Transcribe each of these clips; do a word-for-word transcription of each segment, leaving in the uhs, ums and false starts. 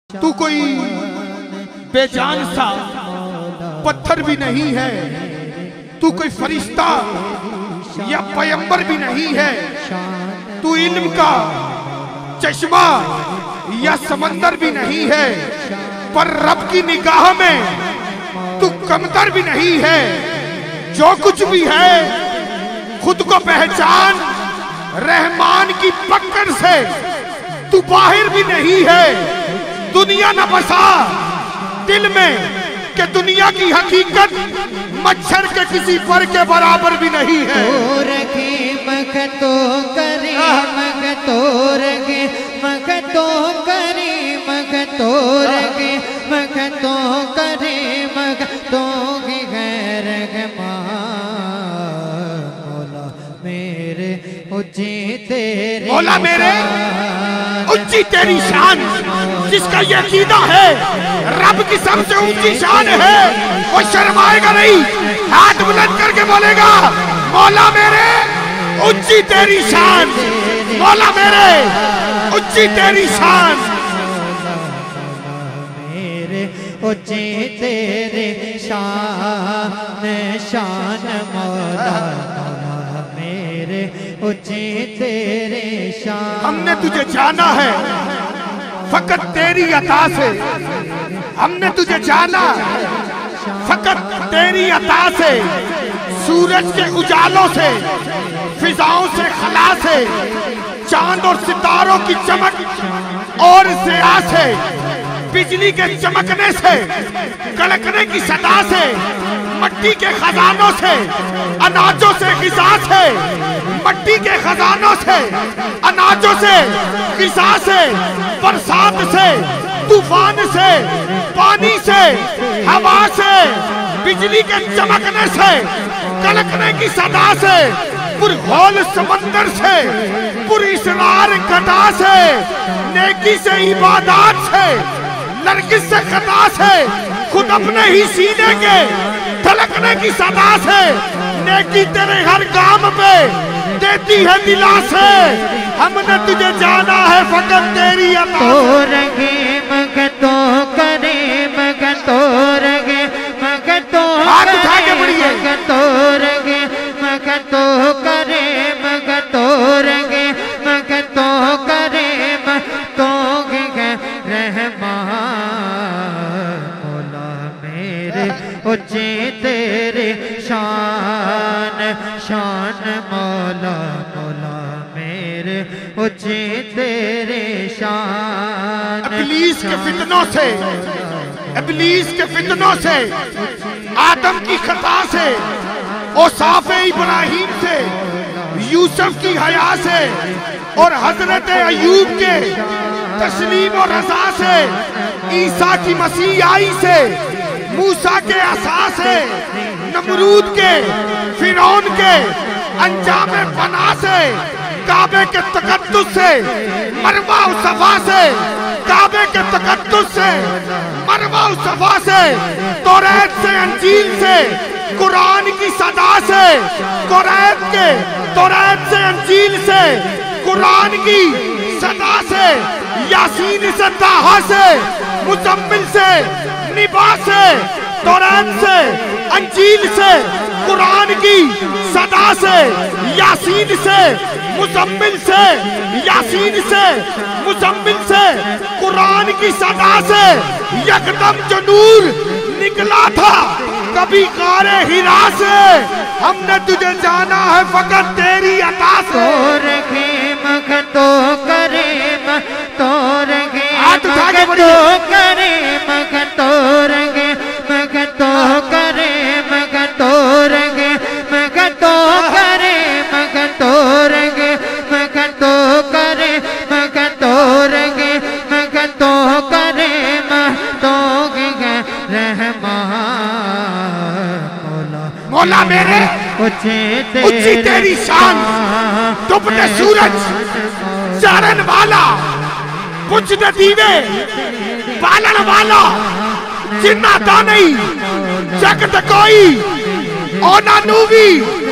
तू कोई बेजान सा पत्थर भी नहीं है, तू कोई फरिश्ता या पैगंबर भी नहीं है, तू इल्म का चश्मा या समंदर भी नहीं है, पर रब की निगाह में तू कमतर भी नहीं है। जो कुछ भी है खुद को पहचान, रहमान की पकड़ से तू बाहर भी नहीं है। दुनिया न बसा दिल में कि दुनिया की हकीकत मच्छर के किसी पर के बराबर भी नहीं है। मगतो करे मगतो रगे मगतो करे मगतो रगे मगतो करे मगतो के गैर मौला मेरे ऊंची तेरे मौला मेरे ऊंची तेरी शान, जिसका ये अकीदा है रब की सबसे ऊंची शान है, वो शर्माएगा नहीं, हाथ बुलंद करके बोलेगा मौला मेरे ऊंची तेरी शान, मौला मेरे ऊंची तेरी शान, मेरे ऊंची तेरे शान शान मौला मेरे ऊंची तेरे शान। हमने तुझे जाना है फकत तेरी अता से, हमने तुझे जाना फकत तेरी अता से, सूरज के उजालों से, फिजाओं से, खला से, चांद और सितारों की चमक और ज़िया से, बिजली के चमकने से, कड़कने की सदा से, मट्टी के खजानों से, अनाजों से, ग़िज़ा से, मट्टी के खजानों से, अनाजों से, ग़िज़ा से, बरसात से, तूफान से, पानी से, हवा से, बिजली के चमकने से, कड़कने की सदा से, पुरखोल समंदर से, पुरिसरार घटा से, नेकी से, इबादत से, नरगिस से, खता से, खुद अपने ही सीने के धड़कने की सदा से, नेकी तेरे हर काम पे देती है दिला से। हमने तुझे जाना है फकत तेरी अता तो रगे मगतो करे मगतो रगे मगतो करे मगतो रगे मगतो करे मगतो रगे मगतो करे मगतो के रहमान मौला मेरे ऊंचे तेरे शान शान मौला मौला मेरे ऊंचे तेरे शान। इब्लीस के फितनों से, इब्लीस के फितनों से, आदम की खता से, औसाफ़े इब्राहिम से, यूसुफ की हया से और हजरत अयूब के तस्लीम और रज़ा से, ईसा की मसीह आई से, मूसा के असा से, नमरूद के, फिरौन के अंजाम बना से, काबे के तकद्दुस से, मरवा सफा से, काबे के तकद्दुस से, मरवा सफा से, तौरात से, अंजील से, कुरान की सदा से, तौरात के तौरात से, अंजील से, कुरान की सदा से, यासीन से, ताहा से, मुज़म्मिल से, निबा से, तौरात से, अंजील से, कुरान की सदा से, यासीन से, मुज़म्मिल से, यासीन से, मुज़म्मिल से, कुरान की सदा से, यकदम जो नूर निकला था कभी कारे हिरा से। हमने तुझे जाना है फकत तेरी अता से। तो रगे मगतो करे मगतो रगे मगतो करे मगतो रगे मगतो करे मगतो रगे मगतो करे मगतो रगे मगतो करे मगतो रगे मगतो करे मगतो के रहमान मौला मेरे ऊंची तेरी शान, डूबते सूरज चारण वाला, बुझते दीवे बालन वाला, जिन्ना दानी जगत कोई ओना नूवी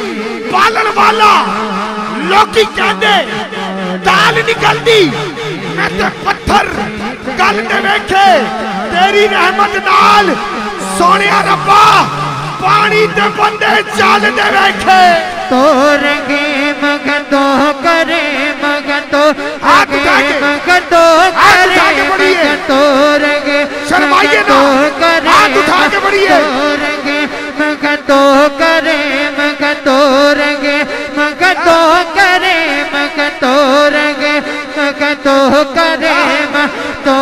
बालन वाला, लोकी कहते दाल निकलती मैं ते पत्थर गल दे वेखे तेरी रहमत नाल सोनिया रब्बा पानी ते बंदे चल दे वेखे तोरेंगे मगर तो करे मगर तो हाथ आगे उठा के मगर तो हाथ करे उठा के बढ़िए मगर तोरेंगे शर्माइए मगर ना तो करे हाथ उठा के बढ़िए तोरेंगे मगर तो करे मगर तोरेंगे मगर तो करे मगर तोरेंगे मगर तो करे मगर तो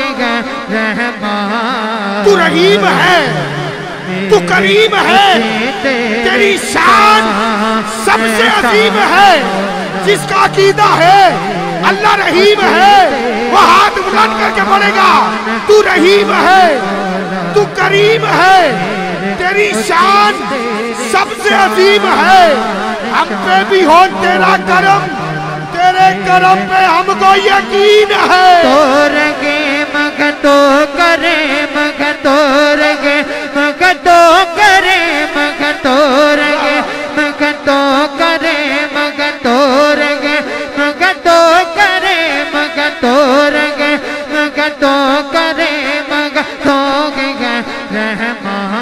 रहमान तू रहीम है तू करीम है तेरी शान सबसे अजीम है जिसका अकीदा है अल्लाह रहीम है वो हाथ बुलंद करके पड़ेगा तू रहीम है तू करीम है तेरी शान सबसे अजीम है हम पे भी हो तेरा करम तेरे करम पे हमको यकीन है तोरेंगे मगर तो करे मगर तोरेंगे मगर तो करे मगर तोरेंगे मगर तो करे मगर तोरेंगे मगर तो करे मगर तोरेंगे मगर तो करे मगर तो रहमान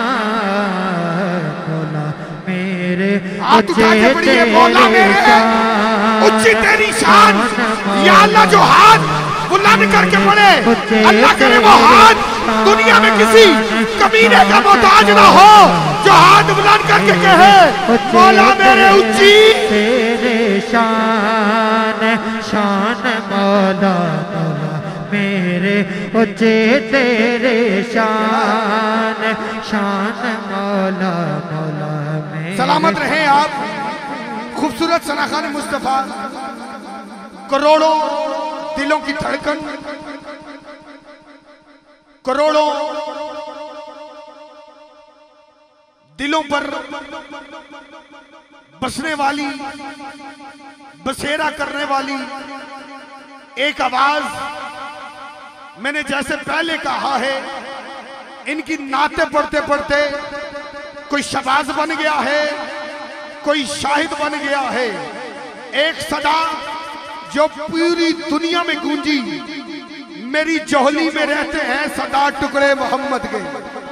मौला मेरे हाथ उठा के बढ़िए मौला मेरे ऊंची तेरी शान या अल्लाह जो हाथ बुलंद करके पड़े अल्लाह करे वो हाथ दुनिया में किसी कमीने का मोहताज ना हो जो हाथ बुलंद करके कहे मौला मेरे ऊंची तेरे शान शान मौला मौला मेरे ऊंचे तेरे शान शान मौला मौला मेरे सलामत रहे आप खूबसूरत सनाखान मुस्तफा करोड़ों दिलों की धड़कन करोड़ों दिलों पर बसने वाली बसेरा करने वाली एक आवाज मैंने जैसे पहले कहा है इनकी नाते पढ़ते पढ़ते कोई शबाज बन गया है कोई शाहिद बन गया है एक सदा जो पूरी दुनिया में गूंजी मेरी जोहली में रहते हैं सदा टुकड़े मोहम्मद के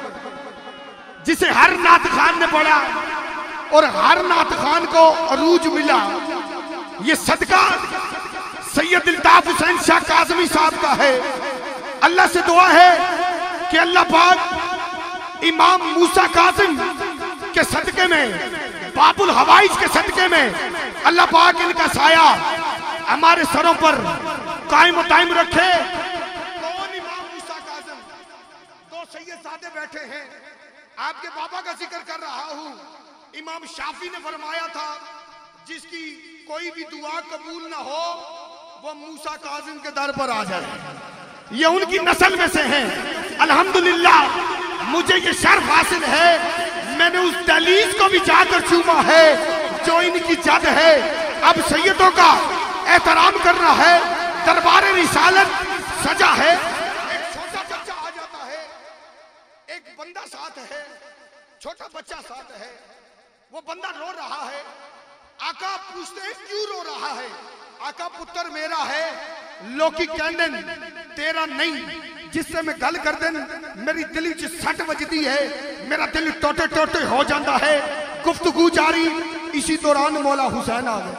जिसे हर नात खान ने पढ़ा और हर नात खान को अरूज मिला ये सदका सैयद इल्ताफ हुसैन शाह काज़मी साहब का है अल्लाह से दुआ है कि अल्लाह पाक इमाम मूसा कासिम के सदके में बाबुल हवाइज के सदके में अल्लाह पाक इनका साया हमारे सरों पर कायम ताइम रखे। कौन इमाम मूसा कासिम? दो सैयद सादे बैठे हैं आपके बाबा का जिक्र कर रहा हूँ। इमाम शाफी ने फरमाया था जिसकी कोई भी दुआ कबूल ना हो वो मूसा कासिम के दर पर आ जाए। ये उनकी नस्ल में से हैं। अल्हम्दुलिल्लाह मुझे ये शर्फ हासिल है मैंने उस दहलीज को भी जाकर चूमा है जो इनकी जद है। अब सैयदों का एहतराम करना है दरबारे रिसालत सजा है। एक छोटा बच्चा आ जाता है एक बंदा साथ है छोटा बच्चा साथ है वो बंदा रो रहा है आका पूछते हैं क्यों रो रहा है? आका पुत्र मेरा है लोकी कैंडन तेरा नहीं जिससे मैं गल कर देन मेरी दिल च सट बजती है मेरा दिल टोटे टोटे हो जाता है। गुफ्तगू जारी इसी दौरान मौला हुसैन आ गए।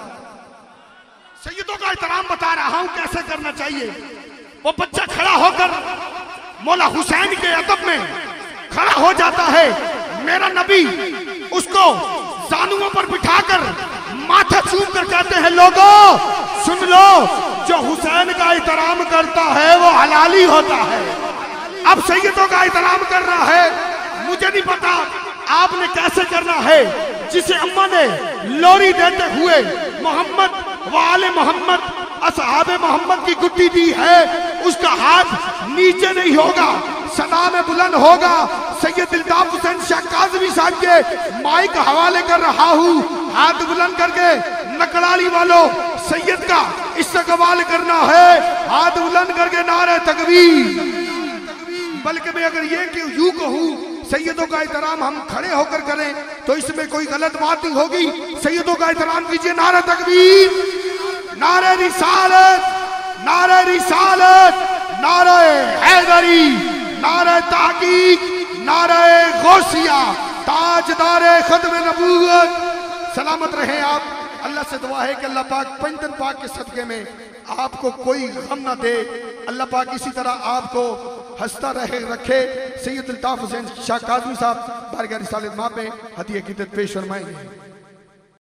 सैयदों का एहतराम बता रहा हूं कैसे करना चाहिए। वो बच्चा खड़ा होकर मौला हुसैन के अदब में खड़ा हो जाता है। मेरा नबी उसको जानुओं पर बिठाकर माथा चूम कर कहते हैं लोगों सुन लो जो हुसैन का एहतराम करता है वो हलाली होता है। अब सैयदों का एहतराम करना है मुझे नहीं पता आपने कैसे करना है। जिसे अम्मा ने लोरी देते हुए मोहम्मद वाले मोहम्मद असहाबे मोहम्मद की गुट्टी दी है उसका हाथ नीचे नहीं होगा सदा में बुलंद होगा। सैयद इल्ताफ हुसैन शाह काज़मी साहब के माइक हवाले कर रहा हूँ। हाथ बुलंद करके नकड़ाली वालों सैयद का इस्तकबाल करना है। हाथ बुलंद करके नारे तकबीर। बल्कि मैं अगर ये कि यूं कहूँ सैयदों का एहतराम हम खड़े होकर करें तो इसमें कोई गलत बात नहीं होगी। सैयदों का एहतराम कीजिए नारे तकबीर नारे रिसालत नारे रिसालत, नारे हैदरी, नारे ताकीक, नारे गौसिया, ताजदारे खत्म नबूवत। सलामत रहे आप। अल्लाह से दुआ है कि अल्लाह पाक पंजतन पाक के सदके में आपको कोई गम ना दे। अल्लाह पाक इसी तरह आपको हंसता रहे रखे। सैयद अल्ताफ हुसैन शाह काज़मी साहब बारगाह रिसालत माँ पे हदिया की पेश फरमाएंगे।